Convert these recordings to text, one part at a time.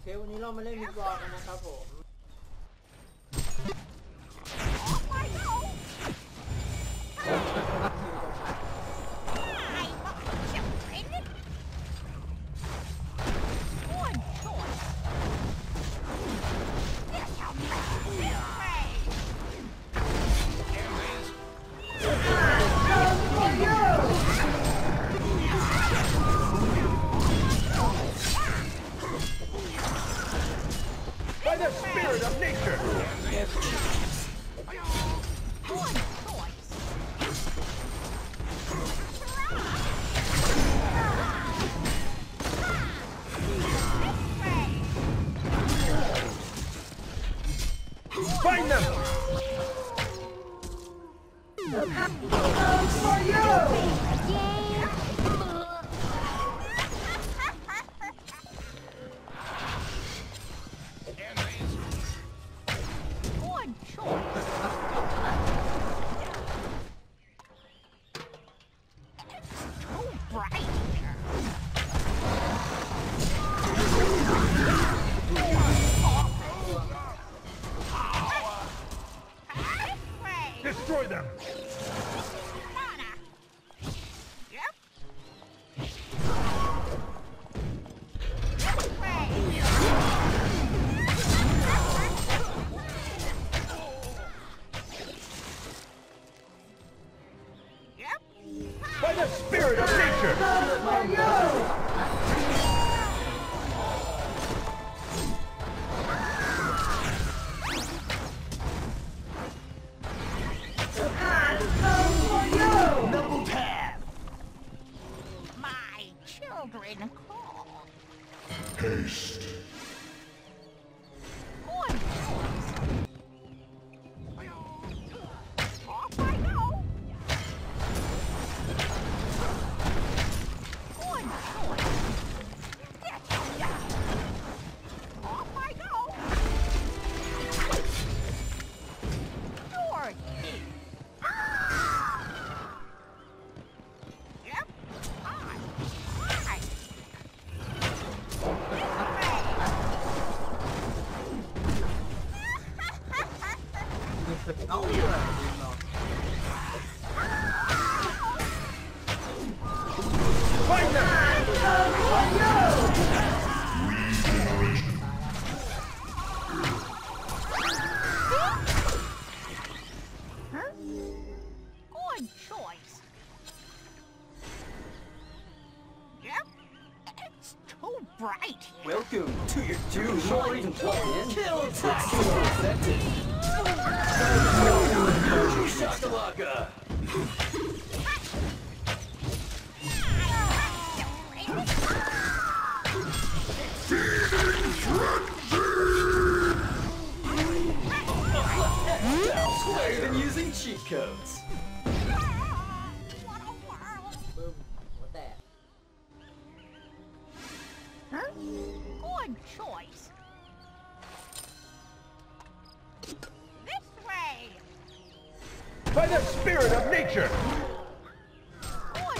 เควันนี้เรามาเล่นมิดวอลกันนะครับผม Find them! For you! Good choice. It's too bright here. Destroy them! By the spirit of nature! Double tap! My children call. Haste. Good choice. Off I go. Good choice. Off I go. Dorothy. Yep. Hi. เอาอยู่อะจริงเนาะ Find them! Huh? Good choice. Yep. It's too bright here. Welcome to your doom. Not even plugged in. Kill tackle affected. Shakalaka. I've been using cheat codes. What a world. บึ้มหัวแตก Huh? Good choice. This way. By the spirit of nature! Good.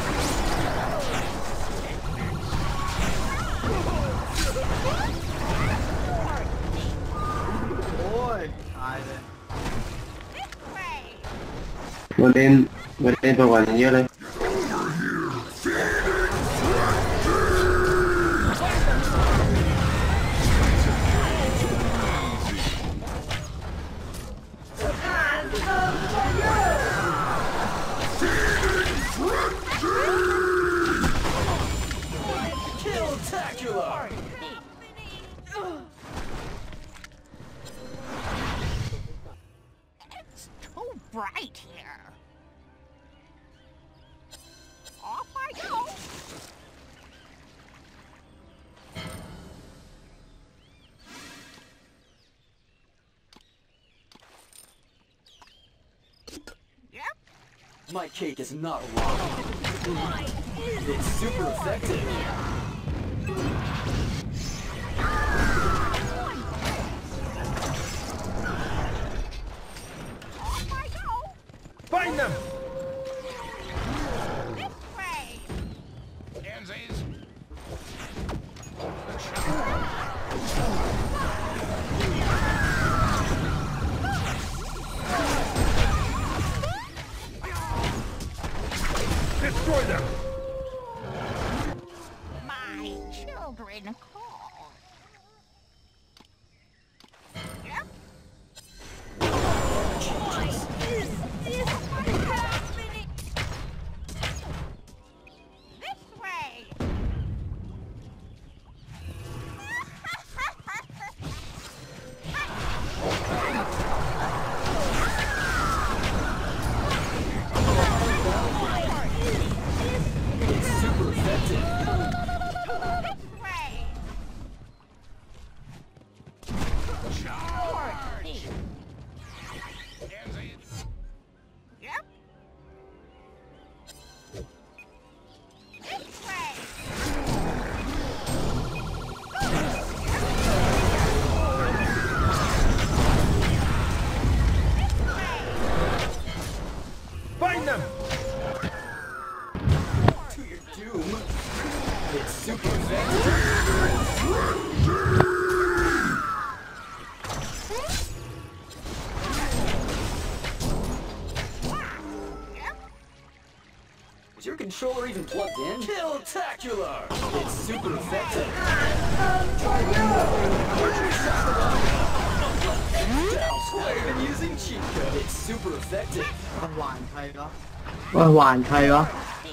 โอ้ยตายเลย This way. มาเล่นประวัติเยอะเลย Kill-tacular. It's too bright here. Off I go. Yep. My cake is not a lie. It's super effective. Off I go. Find them! This way. Pansies! children call. Yep. This way. It's super effective. This way. Charge! Yep. This way. Find them! To your doom. It's super effective. Yep. Is your controller even plugged in? Kill-tacular! It's super effective. I've been using cheat code. It's super effective. หวานใครวะว่าหวานใครวะ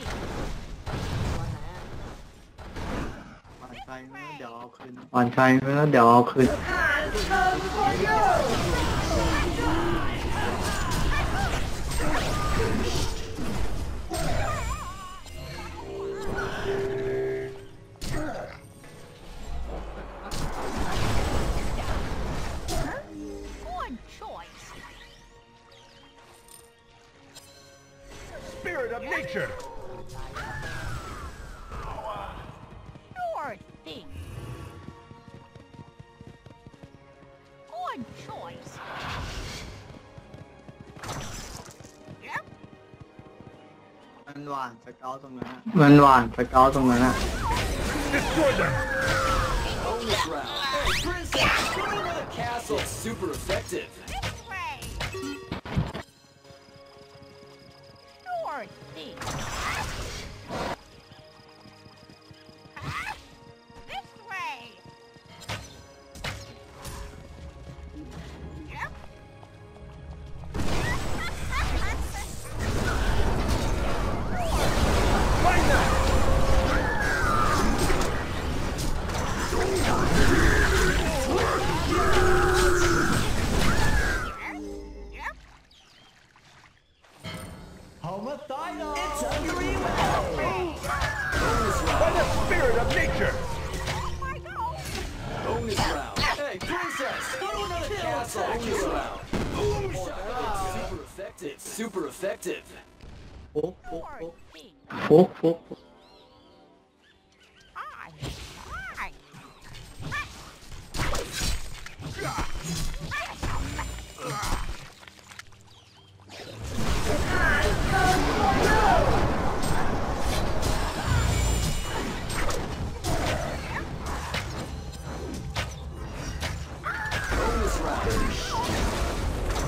หวานใครไม่เดี๋ยวเอาคืนหวานใครไม่เดี๋ยวเอาคืน Good choice. Spirit of nature! Sure thing. Good choice. Yep. มันหวานสเกลตรงนั้นอะมันหวานสเกลตรงนั้นอะ Destroy them! Bonus round. Hey, princess! Go to another castle. It's super effective. This way. Sure thing. This way. Yep. Find them! Yep. Homicidal It's hungry way. By the spirit of nature! Oh my God. Bonus round. Hey, princess! Go to another castle. Bonus round. Boom shot. It's super effective. Super effective. โป๊กโป๊ก Sure โป๊ก thing. โป๊กโป๊ก Hi. Bonus round.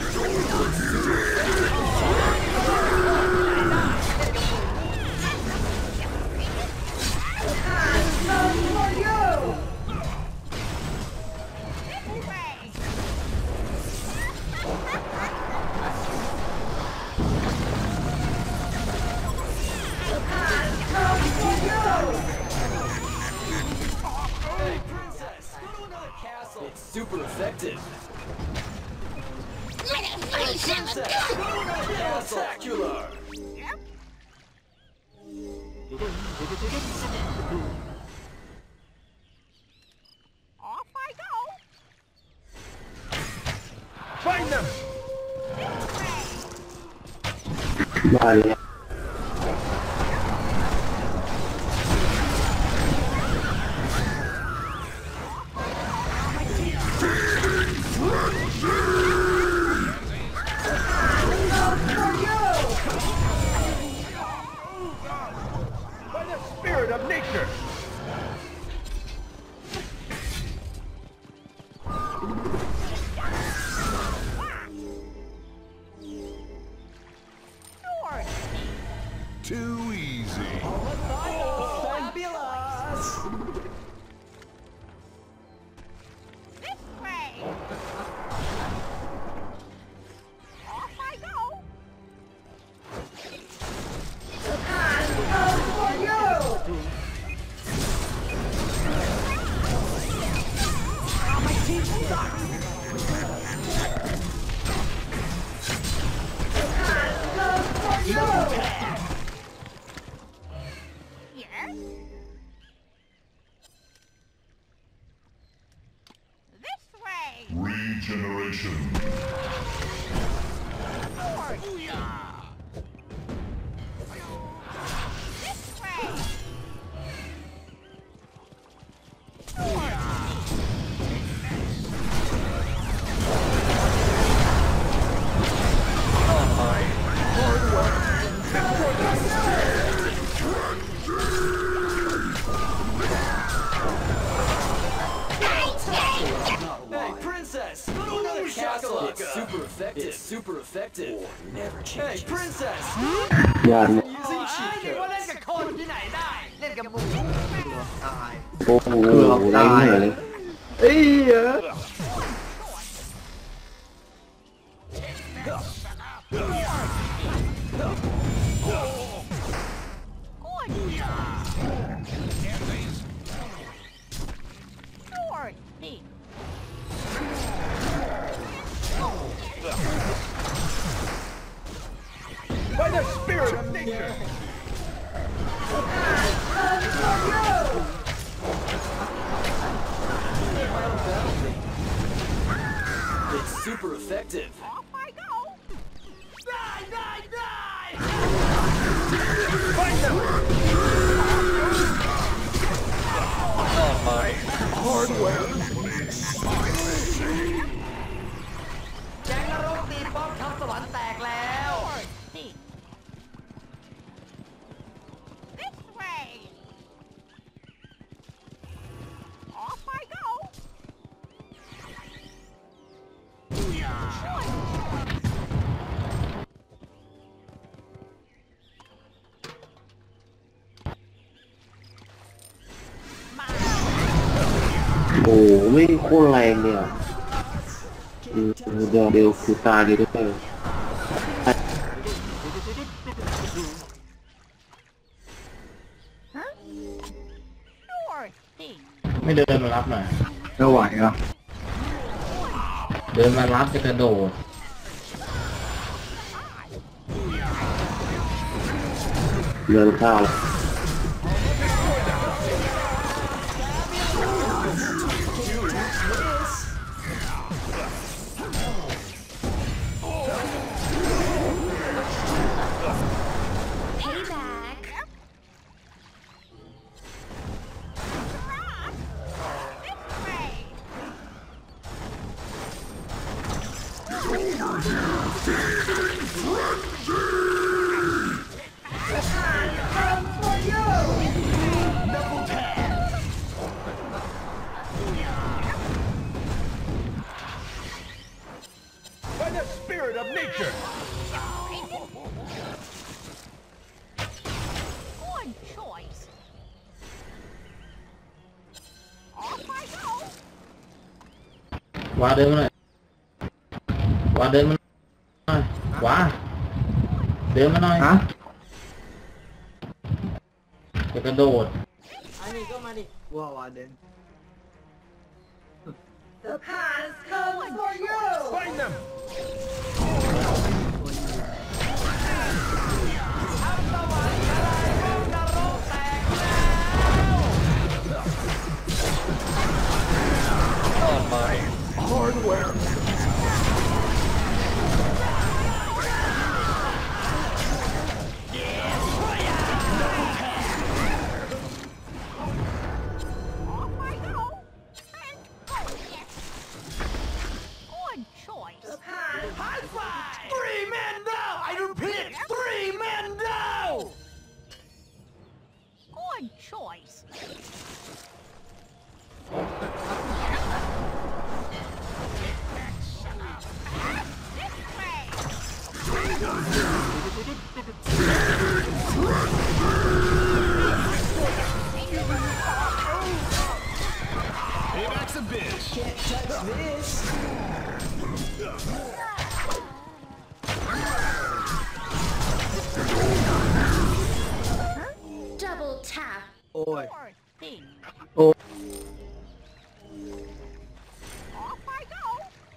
This way. Hey, princess! Go to another castle. It's super effective. Princess! Go to another castle. Spectacular. Yep. Off I go. Find them! This way. บ้าเลย By the spirit of nature! Sure thing. Regeneration. This way. Hey, princess! Go to another castle! It's super effective. It's super effective. War never changes. Hey, princess! ยอดนะ Using cheat เด็กว่า code. เล่นกับคนที่ไหนได้ เล่นกับหมูตายโอ้โหแรงเหนื่อยเลยเอ้ย Sword thing. By the spirit of nature. It's super effective. Off I go. Die, die, die! Fight them. Hardware. แจ้งนรกตีป้อมทัพสวรรค์แตกแล้ว Thing. This way. Off I go. มาโอ้โหไม่โคตรแรงเนี่ยเดี๋ยวคือตายเลยด้วย Sword thing. ไม่เดินมารับหน่อยไม่ไหวอ่ะเดินมารับจะกระโดดเดินข้าว This way. By the spirit of nature. Good choice. Off I go. วาเดินมาหน่อย วาเดินมาหน่อย วาเดินมาหน่อยฮะจะกระโดดว่าวาเดน Find them. Hardware. Off I go. And go, yes. Good choice. High five! 3 men now! I repeat, 3 men now! Good choice. This way. Payback's a bitch. Can't touch this. Double tap. โอ้ย Sword thing. โอ้ Off I go.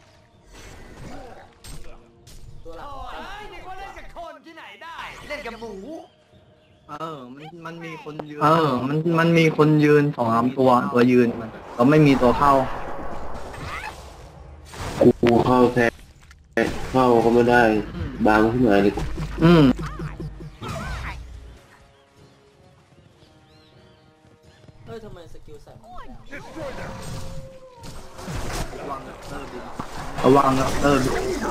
โอ้ยนึกว่าเล่นกับคนที่ไหนได้เล่นกับหมูมันมีคนยืน มันมีคนยืน2-3ตัวยืนมันเราไม่มีตัวเข้ากูเข้าแท้เข้าก็ไม่ได้บางขึ้นมาเลยอืมเฮ้ยทำไมสกิลใส่มันไม่ได้ระวังนะเออ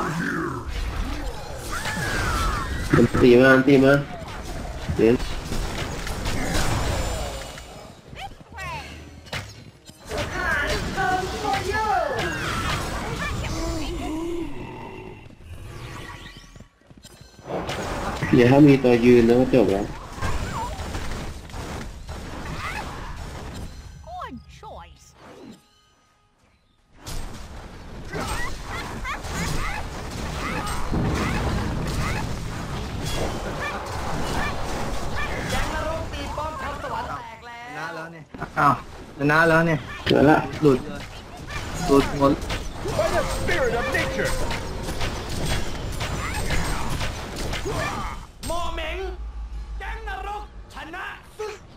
มันตีมาเดี๋ยวอย่าถ้ามีตัวยืนแล้วก็จบแล้ว Good choice. แจ็คนรกตีป้อมทัพสวรรค์แตกแล้ชนะวแล้วเนี่ยอ้าวชนะแล้วเนี่ยเดี๋ยวละหลุดเลยหลุดหมด By the spirit of nature. โมเหม็งแจ็คนรกชนะศึก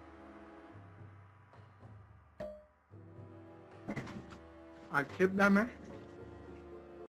อัดคลิปได้ไหม